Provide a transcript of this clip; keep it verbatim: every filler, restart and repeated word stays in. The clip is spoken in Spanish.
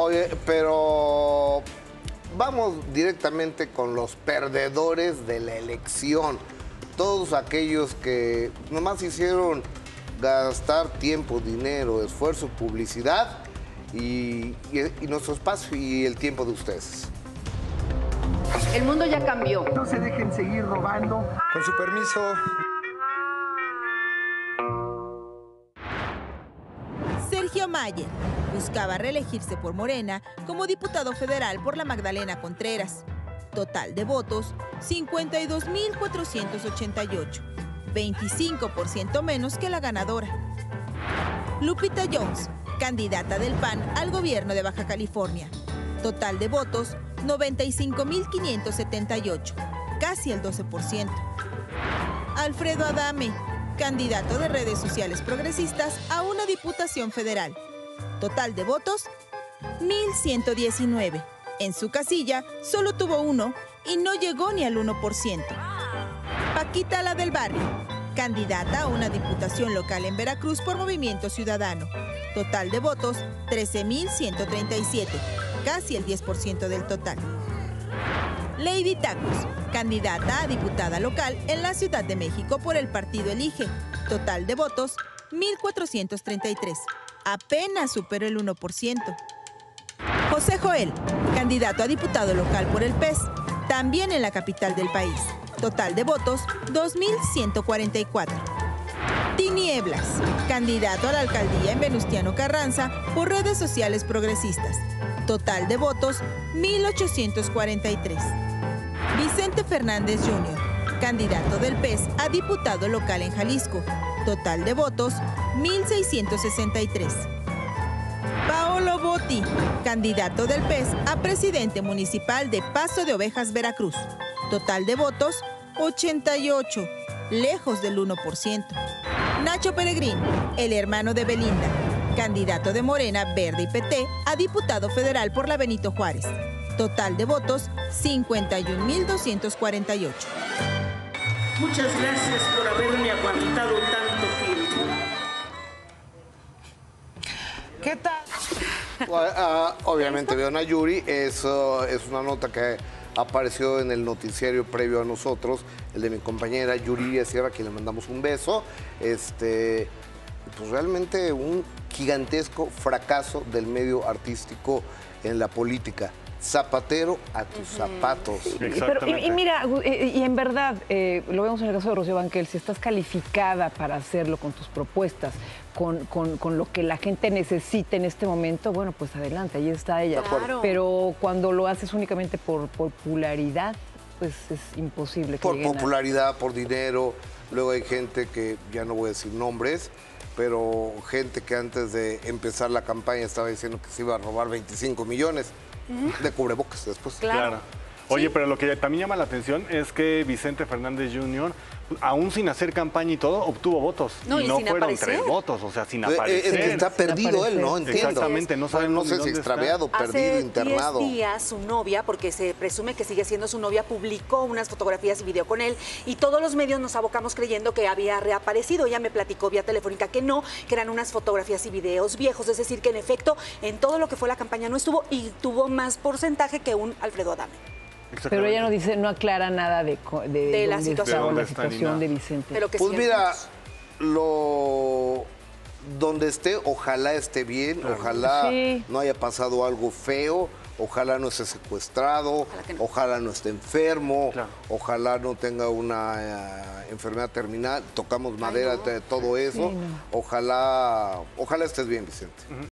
Oye, pero vamos directamente con los perdedores de la elección. Todos aquellos que nomás hicieron gastar tiempo, dinero, esfuerzo, publicidad y, y, y nuestro espacio y el tiempo de ustedes. El mundo ya cambió. No se dejen seguir robando. Con su permiso. Sergio Mayer buscaba reelegirse por Morena como diputado federal por la Magdalena Contreras. Total de votos, cincuenta y dos mil cuatrocientos ochenta y ocho, veinticinco por ciento menos que la ganadora. Lupita Jones, candidata del P A N al gobierno de Baja California. Total de votos, noventa y cinco mil quinientos setenta y ocho, casi el doce por ciento. Alfredo Adame, candidato de redes sociales progresistas a una diputación federal. Total de votos, mil ciento diecinueve. En su casilla solo tuvo uno y no llegó ni al uno por ciento. Paquita la del Barrio, candidata a una diputación local en Veracruz por Movimiento Ciudadano. Total de votos, trece mil ciento treinta y siete, casi el diez por ciento del total. Lady Tacos, candidata a diputada local en la Ciudad de México por el partido Elige. Total de votos, mil cuatrocientos treinta y tres. Apenas superó el uno por ciento. José Joel, candidato a diputado local por el P E S, también en la capital del país. Total de votos, dos mil ciento cuarenta y cuatro. Tinieblas, candidato a la alcaldía en Venustiano Carranza por redes sociales progresistas. Total de votos, mil ochocientos cuarenta y tres. Vicente Fernández junior, candidato del P E S a diputado local en Jalisco. Total de votos, mil seiscientos sesenta y tres. Paolo Botti, candidato del P E S a presidente municipal de Paso de Ovejas, Veracruz. Total de votos, ochenta y ocho, lejos del uno por ciento. Nacho Peregrín, el hermano de Belinda, candidato de Morena, Verde y P T a diputado federal por la Benito Juárez. Total de votos, cincuenta y un mil doscientos cuarenta y ocho. Muchas gracias por haberme aguantado tanto tiempo. ¿Qué tal? Uh, obviamente veo a Yuri, eso es una nota que apareció en el noticiario previo a nosotros, el de mi compañera Yuri Sierra, a quien le mandamos un beso. Este, pues realmente un gigantesco fracaso del medio artístico en la política. Zapatero a tus uh-huh. zapatos. Sí, pero, y, y mira, y, y en verdad, eh, lo vemos en el caso de Rocío Banquel, si estás calificada para hacerlo con tus propuestas, con, con, con lo que la gente necesita en este momento, bueno, pues adelante, ahí está ella. Claro. Pero cuando lo haces únicamente por popularidad, pues es imposible que Por lleguen popularidad, a... por dinero. Luego hay gente que, ya no voy a decir nombres, pero gente que antes de empezar la campaña estaba diciendo que se iba a robar veinticinco millones. Uh-huh. De cubrebocas después. Claro. claro. Oye, sí. Pero lo que también llama la atención es que Vicente Fernández junior, aún sin hacer campaña y todo, obtuvo votos. No, y, y no sin fueron aparecer. tres votos, o sea, sin Es aparecer. que está perdido él, ¿no? Entiendo. Exactamente, no sabemos No sé si extraviado, está. perdido, Hace internado. diez días su novia, porque se presume que sigue siendo su novia, publicó unas fotografías y video con él y todos los medios nos abocamos creyendo que había reaparecido. Ella me platicó vía telefónica que no, que eran unas fotografías y videos viejos, es decir, que en efecto en todo lo que fue la campaña no estuvo y tuvo más porcentaje que un Alfredo Adame. Pero ella no dice, no aclara nada de, de, de la situación, de la situación de Vicente. Pero que pues sí, mira, lo donde esté, ojalá esté bien, claro. Ojalá sí. No haya pasado algo feo, ojalá no esté secuestrado, ojalá no, ojalá no esté enfermo, claro. Ojalá no tenga una uh, enfermedad terminal, tocamos madera, Ay, no. de todo eso, sí, no. Ojalá, ojalá estés bien, Vicente. Uh-huh.